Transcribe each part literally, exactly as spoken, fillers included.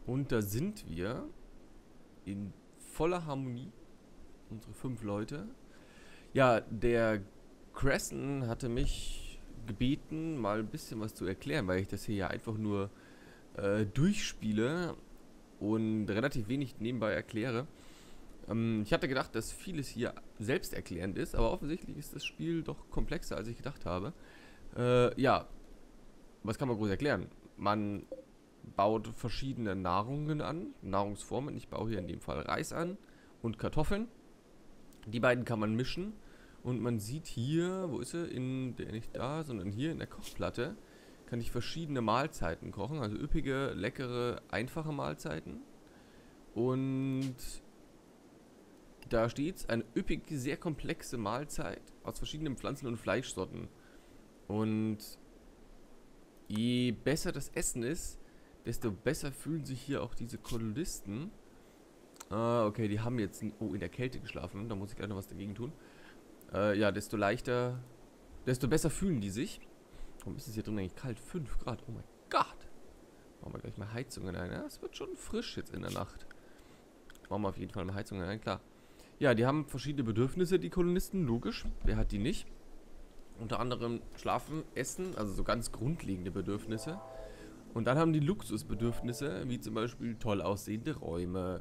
Und da sind wir in voller Harmonie. Unsere fünf Leute. Ja, der Crescent hatte mich gebeten, mal ein bisschen was zu erklären, weil ich das hier ja einfach nur äh, durchspiele und relativ wenig nebenbei erkläre. Ähm, ich hatte gedacht, dass vieles hier selbsterklärend ist, aber offensichtlich ist das Spiel doch komplexer, als ich gedacht habe. Äh, ja, was kann man groß erklären? Man baut verschiedene Nahrungen an, Nahrungsformen. Ich baue hier in dem Fall Reis an und Kartoffeln. Die beiden kann man mischen und man sieht hier, wo ist sie? In der, nicht da, sondern hier in der Kochplatte kann ich verschiedene Mahlzeiten kochen, also üppige, leckere, einfache Mahlzeiten. Und da steht eine üppige, sehr komplexe Mahlzeit aus verschiedenen Pflanzen- und Fleischsorten. Und je besser das Essen ist, desto besser fühlen sich hier auch diese Kolonisten. Ah, okay, die haben jetzt oh, in der Kälte geschlafen. Da muss ich gleich noch was dagegen tun. Äh, ja, desto leichter, desto besser fühlen die sich. Warum ist es hier drin eigentlich kalt? fünf Grad. Oh mein Gott. Machen wir gleich mal Heizungen ein. Ja, es wird schon frisch jetzt in der Nacht. Machen wir auf jeden Fall mal Heizungen ein, klar. Ja, die haben verschiedene Bedürfnisse, die Kolonisten. Logisch. Wer hat die nicht? Unter anderem Schlafen, Essen, also so ganz grundlegende Bedürfnisse. Und dann haben die Luxusbedürfnisse, wie zum Beispiel toll aussehende Räume.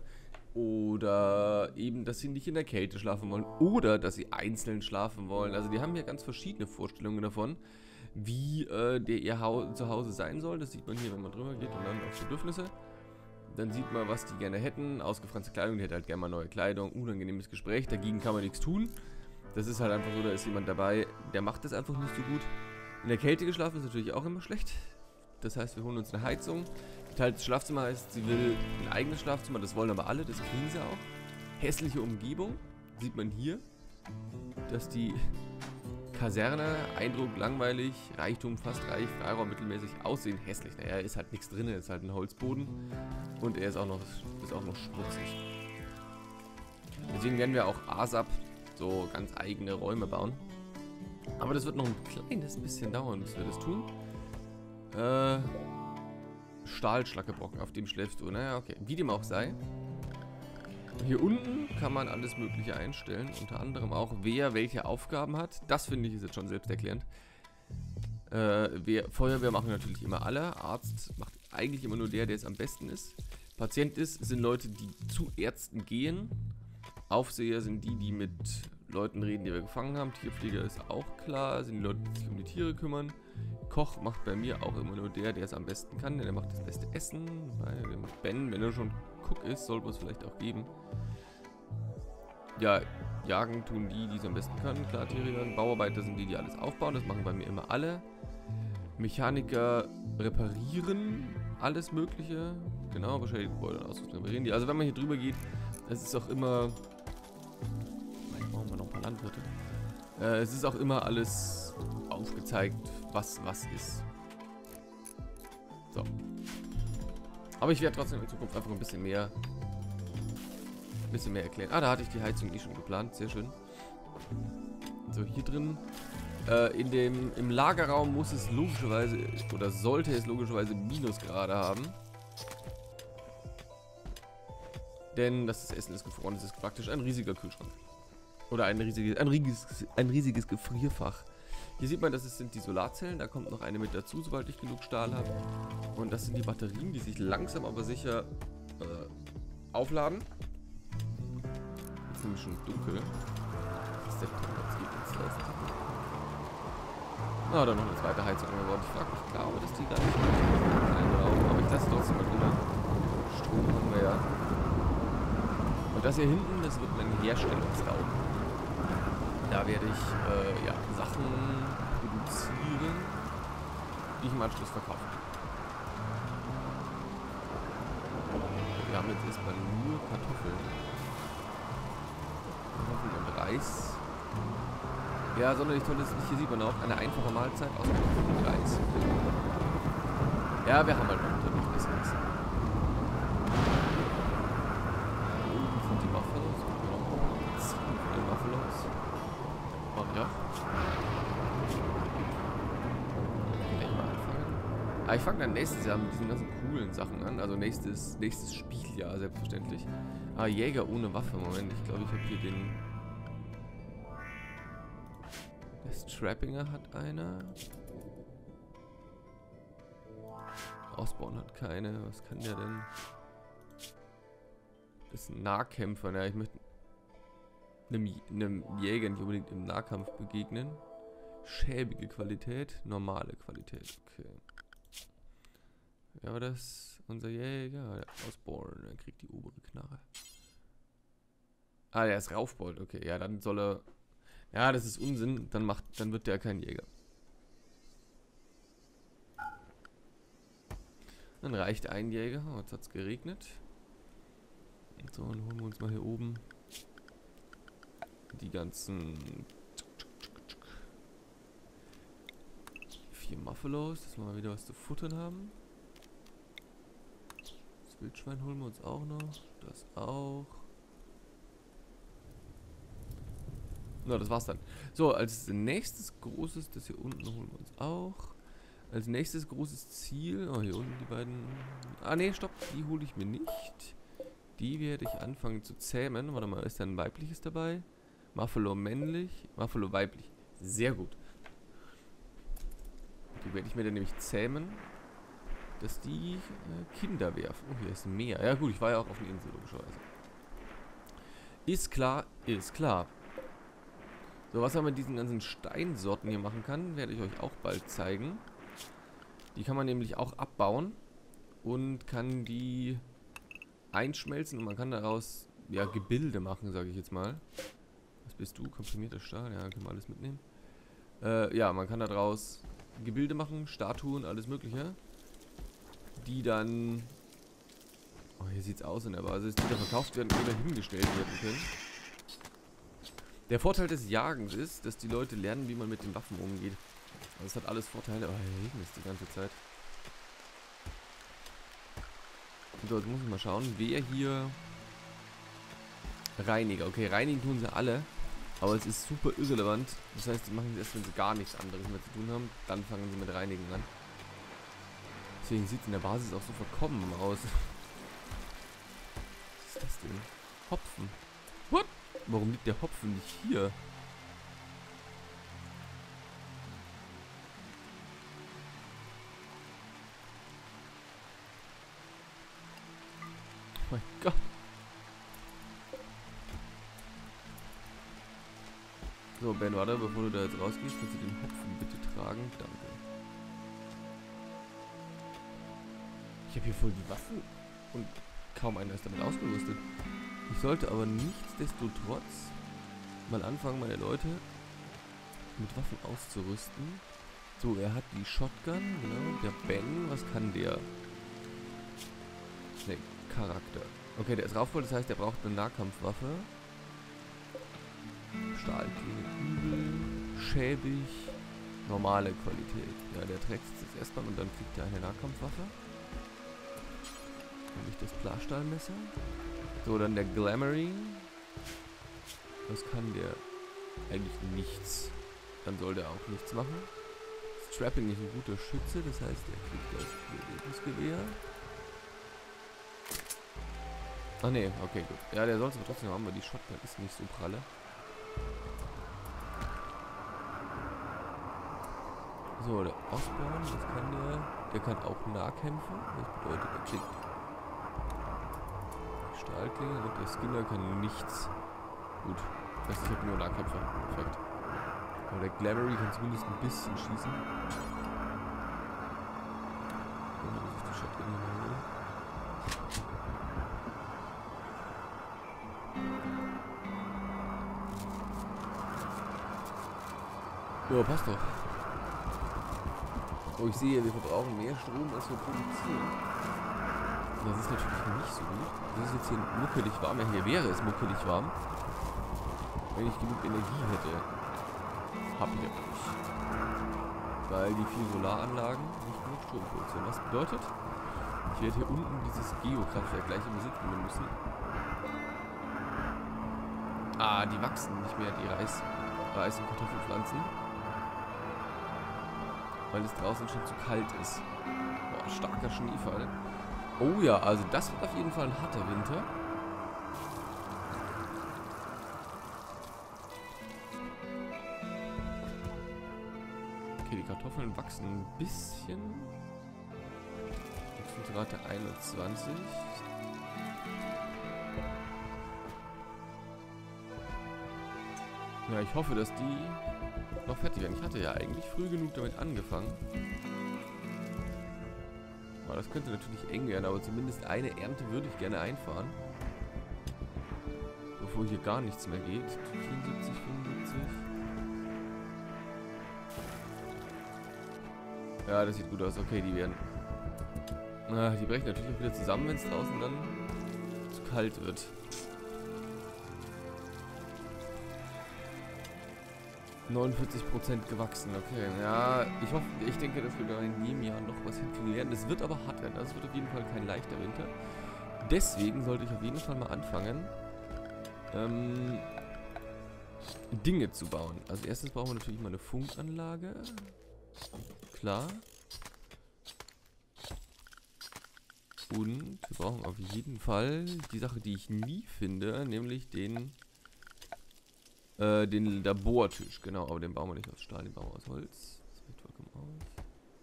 Oder eben, dass sie nicht in der Kälte schlafen wollen. Oder, dass sie einzeln schlafen wollen. Also die haben hier ganz verschiedene Vorstellungen davon, wie äh, der ihr Hau Zuhause sein soll. Das sieht man hier, wenn man drüber geht und dann auf Bedürfnisse. Dann sieht man, was die gerne hätten. Ausgefranste Kleidung, die hätte halt gerne mal neue Kleidung. Unangenehmes Gespräch, dagegen kann man nichts tun. Das ist halt einfach so, da ist jemand dabei, der macht das einfach nicht so gut. In der Kälte geschlafen ist natürlich auch immer schlecht. Das heißt, wir holen uns eine Heizung. Geteiltes Schlafzimmer heißt, sie will ein eigenes Schlafzimmer. Das wollen aber alle, das kriegen sie auch. Hässliche Umgebung. Sieht man hier, dass die Kaserne, Eindruck langweilig, Reichtum fast reich, Freiraum mittelmäßig, Aussehen hässlich. Naja, ist halt nichts drin, ist halt ein Holzboden. Und er ist auch noch, ist auch noch schmutzig. Deswegen werden wir auch ASAP so ganz eigene Räume bauen. Aber das wird noch ein kleines bisschen dauern, bis wir das tun. Äh, Stahlschlackebrocken, auf dem schläfst du. Naja, okay. Wie dem auch sei. Hier unten kann man alles Mögliche einstellen. Unter anderem auch, wer welche Aufgaben hat. Das finde ich ist jetzt schon selbsterklärend. Äh, wer, Feuerwehr machen natürlich immer alle. Arzt macht eigentlich immer nur der, der es am besten ist. Patient ist, sind Leute, die zu Ärzten gehen. Aufseher sind die, die mit Leuten reden, die wir gefangen haben. Tierpfleger ist auch klar, sind die Leute, die sich um die Tiere kümmern. Koch macht bei mir auch immer nur der, der es am besten kann, denn der macht das beste Essen. Weil Ben, wenn er schon Cook ist, sollte man es vielleicht auch geben. Ja, jagen tun die, die es am besten können, klar, Tiere jagen. Bauarbeiter sind die, die alles aufbauen, das machen bei mir immer alle. Mechaniker reparieren alles Mögliche. Genau, wahrscheinlich Gebäude und Ausrüstung reparieren die. Also wenn man hier drüber geht, es ist auch immer... Brauchen wir noch ein paar Landwirte. Äh, es ist auch immer alles aufgezeigt, was was ist. So. Aber ich werde trotzdem in Zukunft einfach ein bisschen mehr ein bisschen mehr erklären. Ah, da hatte ich die Heizung eh schon geplant. Sehr schön. So, hier drin. Äh, in dem, im Lagerraum muss es logischerweise, oder sollte es logischerweise Minusgrade haben. Denn das Essen ist gefroren. Das ist praktisch ein riesiger Kühlschrank. Oder ein riesiges, ein riesiges, ein riesiges Gefrierfach. Hier sieht man, das sind die Solarzellen. Da kommt noch eine mit dazu, sobald ich genug Stahl habe. Und das sind die Batterien, die sich langsam aber sicher äh, aufladen. Jetzt ist nämlich schon dunkel. September, jetzt geht jetzt los. Ah, dann noch eine zweite Heizung geworden. Ich frage mich, ich glaube, dass die gar nicht mehr. Aber ich lasse trotzdem mal drüber. Strom haben wir ja. Und das hier hinten, das wird mein Herstellungsraum. Da werde ich äh, ja, Sachen produzieren, die ich im Anschluss verkaufen kann. Wir haben jetzt erstmal nur Kartoffeln. Kartoffeln und Reis. Ja, sonderlich toll ist nicht. Hier sieht man auch eine einfache Mahlzeit aus Kartoffeln und Reis. Ja, wir haben halt noch ein bisschen Essen. Die Buffalos, die Buffalos. Oh ja. Kann ich mal anfangen. Aber ich fange dann nächstes Jahr mit diesen ganzen coolen Sachen an. Also nächstes, nächstes Spieljahr, selbstverständlich. Ah, Jäger ohne Waffe. Moment, ich glaube, ich habe hier den... Der Strappinger hat eine. Osborn hat keine. Was kann der denn? Das ist ein Nahkämpfer. Ja, ich möchte einem, einem Jäger nicht unbedingt im Nahkampf begegnen. Schäbige Qualität, normale Qualität. Okay. Ja, aber das unser Jäger, der Osborn, der kriegt die obere Knarre. Ah, der ist Raufbold. Okay, ja, dann soll er... Ja, das ist Unsinn. Dann macht, dann wird der kein Jäger. Dann reicht ein Jäger. Oh, jetzt hat es geregnet. So, dann holen wir uns mal hier oben die ganzen vier Muffalos, dass wir mal wieder was zu futtern haben. Das Wildschwein holen wir uns auch noch. Das auch. Na, das war's dann. So, als nächstes großes, das hier unten holen wir uns auch. Als nächstes großes Ziel. Oh, hier unten die beiden. Ah, nee, stopp. Die hole ich mir nicht. Die werde ich anfangen zu zähmen. Warte mal, ist da ein weibliches dabei? Muffalo männlich. Muffalo weiblich. Sehr gut. Die werde ich mir dann nämlich zähmen. Dass die äh, Kinder werfen. Oh, hier ist ein Meer. Ja gut, ich war ja auch auf einer Insel, logischerweise. Ist klar, ist klar. So, was man mit diesen ganzen Steinsorten hier machen kann, werde ich euch auch bald zeigen. Die kann man nämlich auch abbauen und kann die einschmelzen und man kann daraus ja Gebilde machen, sage ich jetzt mal. Was bist du? Komprimierter Stahl? Ja, können wir alles mitnehmen. Äh, ja, man kann daraus Gebilde machen, Statuen, alles mögliche. Die dann... Oh, hier sieht's aus in der Basis. Die da verkauft werden oder hingestellt werden können. Der Vorteil des Jagens ist, dass die Leute lernen, wie man mit den Waffen umgeht. Also es hat alles Vorteile. Oh, hier regnet es die ganze Zeit. So, jetzt muss ich mal schauen, wer hier... Reiniger. Okay, reinigen tun sie alle. Aber es ist super irrelevant. Das heißt, die machen es erst, wenn sie gar nichts anderes mehr zu tun haben. Dann fangen sie mit Reinigen an. Deswegen sieht es in der Basis auch so verkommen aus. Was ist das denn? Hopfen. What? Warum liegt der Hopfen nicht hier? Oh mein Gott. So, Ben, warte, bevor du da jetzt rausgehst, kannst du den Hopfen bitte tragen? Danke. Ich habe hier voll die Waffen und kaum einer ist damit ausgerüstet. Ich sollte aber nichtsdestotrotz mal anfangen, meine Leute mit Waffen auszurüsten. So, er hat die Shotgun, genau. Der Ben, was kann der? Ne, Charakter. Okay, der ist raufvoll, das heißt, der braucht eine Nahkampfwaffe. Stahlklinge, übel, schäbig, normale Qualität. Ja, der trägt es jetzt erstmal und dann kriegt er eine Nahkampfwaffe. Nämlich das Plasstahlmesser. So, dann der Glamourine. Was kann der? Eigentlich nichts. Dann soll der auch nichts machen. Strapping ist ein guter Schütze, das heißt, er kriegt das Bewegungsgewehr. Ach ne, okay, gut. Ja, der soll es aber trotzdem haben, weil die Shotgun ist nicht so pralle. So, der Osborn, was kann der? Der kann auch Nahkämpfen. Das bedeutet, er kriegt Stahlklinge und der Skinner kann nichts. Gut. Das heißt, ich habe nur Nahkämpfer. Perfekt. Aber der Glamory kann zumindest ein bisschen schießen. Dann habe ich die Shotgun hier mal. Ja, passt doch. Oh, ich sehe, wir verbrauchen mehr Strom, als wir produzieren. Das ist natürlich nicht so gut. Das ist jetzt hier muckelig warm. Ja, hier wäre es muckelig warm. Wenn ich genug Energie hätte. Hab ich aber nicht. Weil die vielen Solaranlagen nicht genug Strom produzieren. Was bedeutet, ich werde hier unten dieses Geokraftwerk gleich im Besitz nehmen müssen. Ah, die wachsen nicht mehr, die Reis, Reis- und Kartoffelpflanzen. weil es draußen schon zu kalt ist. Boah, starker Schneefall. Oh ja, also das wird auf jeden Fall ein harter Winter. Okay, die Kartoffeln wachsen ein bisschen. Wachstumsrate einundzwanzig. Ja, ich hoffe, dass die noch fertig werden. Ich hatte ja eigentlich früh genug damit angefangen. Aber das könnte natürlich eng werden, aber zumindest eine Ernte würde ich gerne einfahren. Bevor hier gar nichts mehr geht. vierundsiebzig, fünfundsiebzig. Ja, das sieht gut aus. Okay, die werden... Ah, die brechen natürlich auch wieder zusammen, wenn es draußen dann zu kalt wird. neunundvierzig Prozent gewachsen, okay. Ja, ich hoffe, ich denke, dass wir da in jedem Jahr noch was hinkriegen werden. Das wird aber hart werden. Das wird auf jeden Fall kein leichter Winter. Deswegen sollte ich auf jeden Fall mal anfangen, ähm, Dinge zu bauen. Also erstes brauchen wir natürlich mal eine Funkanlage. Klar. Und wir brauchen auf jeden Fall die Sache, die ich nie finde, nämlich den Äh, den Labortisch, genau, aber den bauen wir nicht aus Stahl, den bauen wir aus Holz. Das reicht vollkommen aus.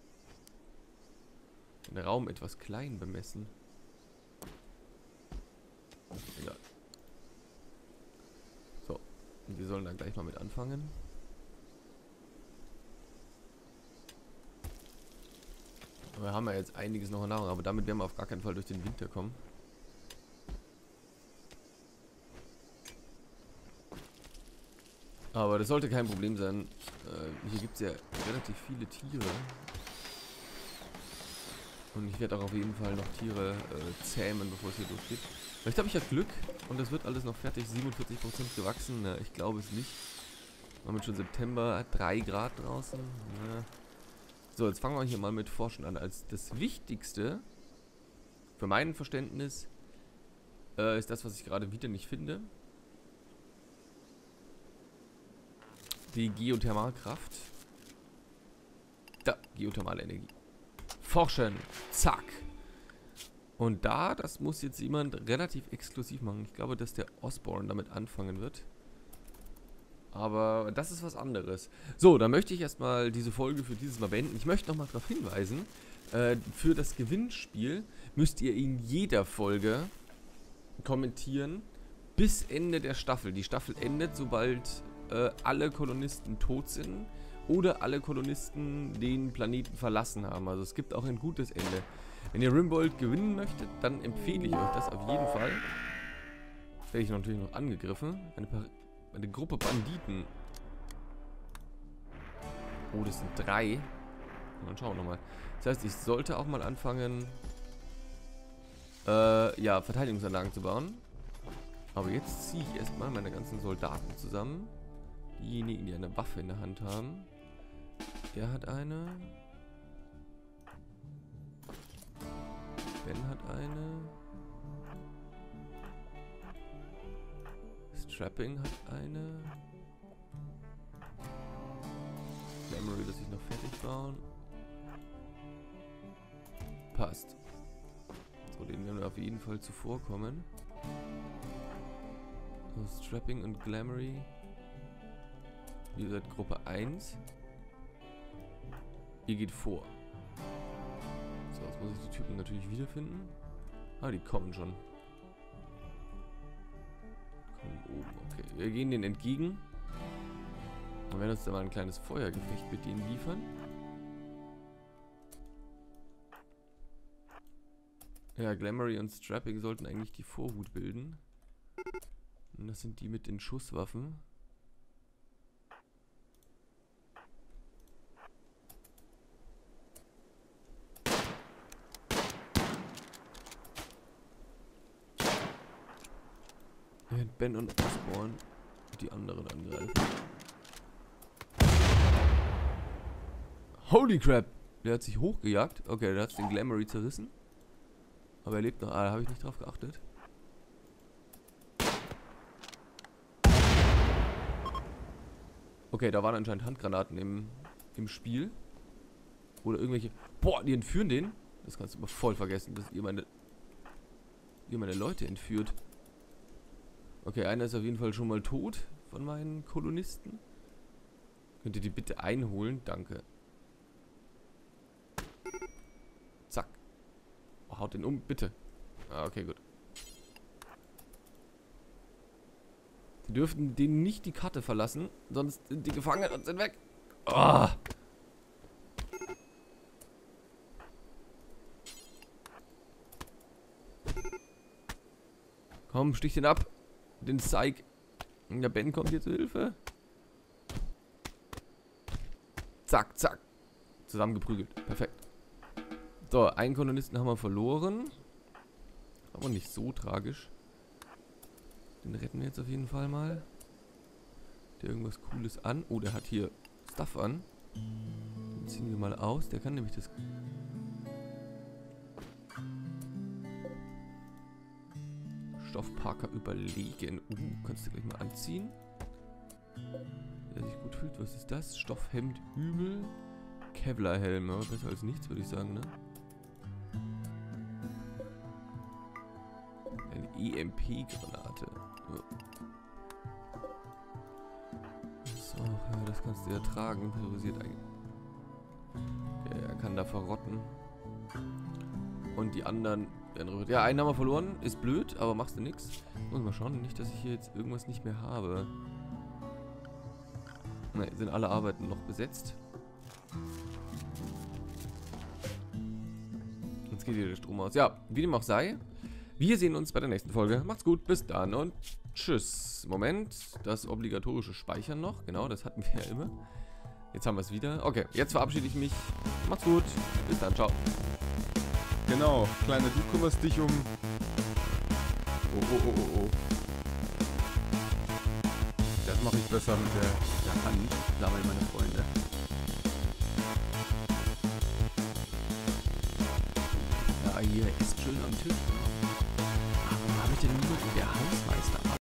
Den Raum etwas klein bemessen. Egal. So, und wir sollen dann gleich mal mit anfangen. Wir haben ja jetzt einiges noch an Nahrung, aber damit werden wir auf gar keinen Fall durch den Winter kommen. Aber das sollte kein Problem sein. Äh, hier gibt es ja relativ viele Tiere. Und ich werde auch auf jeden Fall noch Tiere äh, zähmen, bevor es hier losgeht. Vielleicht habe ich ja Glück und das wird alles noch fertig. siebenundvierzig Prozent gewachsen. Na, ich glaube es nicht. Wir haben jetzt schon September, drei Grad draußen. Ja. So, jetzt fangen wir hier mal mit Forschen an. Als das Wichtigste für mein Verständnis äh, ist das, was ich gerade wieder nicht finde. Die Geothermalkraft. Da, geothermale Energie. Forschen. Zack. Und da, das muss jetzt jemand relativ exklusiv machen. Ich glaube, dass der Osborne damit anfangen wird. Aber das ist was anderes. So, dann möchte ich erstmal diese Folge für dieses Mal beenden. Ich möchte nochmal darauf hinweisen, äh, für das Gewinnspiel müsst ihr in jeder Folge kommentieren bis Ende der Staffel. Die Staffel endet, sobald äh, alle Kolonisten tot sind oder alle Kolonisten den Planeten verlassen haben. Also es gibt auch ein gutes Ende. Wenn ihr Rimworld gewinnen möchtet, dann empfehle ich euch das auf jeden Fall. Werde ich natürlich noch angegriffen. Eine, eine Gruppe Banditen. Oh, das sind drei. Dann schauen wir nochmal. Das heißt, ich sollte auch mal anfangen, äh, ja, Verteidigungsanlagen zu bauen. Aber jetzt ziehe ich erstmal meine ganzen Soldaten zusammen. Diejenigen, die eine Waffe in der Hand haben. Er hat eine. Ben hat eine. Strapping hat eine. Memory lasse ich noch fertig bauen. Passt. So, den werden wir auf jeden Fall zuvorkommen. So, Strapping und Glamory. Ihr seid Gruppe eins. Ihr geht vor. So, jetzt muss ich die Typen natürlich wiederfinden. Ah, die kommen schon. Kommen oben, okay. Wir gehen denen entgegen. Und werden uns da mal ein kleines Feuergefecht mit denen liefern. Ja, Glamory und Strapping sollten eigentlich die Vorhut bilden. Und das sind die mit den Schusswaffen. Ben und Osborne die anderen angreifen. Holy crap! Der hat sich hochgejagt. Okay, der hat den Glamory zerrissen. Aber er lebt noch. Ah, da habe ich nicht drauf geachtet. Okay, da waren anscheinend Handgranaten im, im Spiel. Oder irgendwelche... Boah, die entführen den? Das kannst du aber voll vergessen, dass ihr meine... Ihr meine Leute entführt. Okay, einer ist auf jeden Fall schon mal tot von meinen Kolonisten. Könnt ihr die bitte einholen? Danke. Zack. Oh, haut den um, bitte. Ah, okay, gut. Die dürften denen nicht die Karte verlassen, sonst sind die gefangen und sind weg. Oh. Komm, stich den ab. Den Psych. Der Ben kommt hier zu Hilfe. Zack, zack. Zusammengeprügelt. Perfekt. So, einen Kolonisten haben wir verloren. Aber nicht so tragisch. Den retten wir jetzt auf jeden Fall mal. Der irgendwas Cooles an. Oh, der hat hier Stuff an. Den ziehen wir mal aus. Der kann nämlich das... Stoffparker überlegen. Uh, kannst du gleich mal anziehen. Der sich gut fühlt. Was ist das? Stoffhemd übel. Kevlar-Helm. Ja, besser als nichts, würde ich sagen, ne? Eine E M P-Granate. So, ja, das kannst du ja tragen. Priorisiert eigentlich. Okay, er kann da verrotten. Und die anderen... Ja, einen haben wir verloren. Ist blöd, aber machst du nix. Muss mal schauen. Nicht, dass ich hier jetzt irgendwas nicht mehr habe. Ne, sind alle Arbeiten noch besetzt. Jetzt geht hier der Strom aus. Ja, wie dem auch sei. Wir sehen uns bei der nächsten Folge. Macht's gut, bis dann und tschüss. Moment, das obligatorische Speichern noch. Genau, das hatten wir ja immer. Jetzt haben wir es wieder. Okay, jetzt verabschiede ich mich. Macht's gut, bis dann, ciao. Genau, Kleiner, du kümmerst dich um... Oh, oh, oh, oh, oh. Das mache ich besser mit der, der Hand, sammeln meine Freunde. Ja, hier ist schön am Tisch. Warum habe ich denn niemanden, der Hausmeister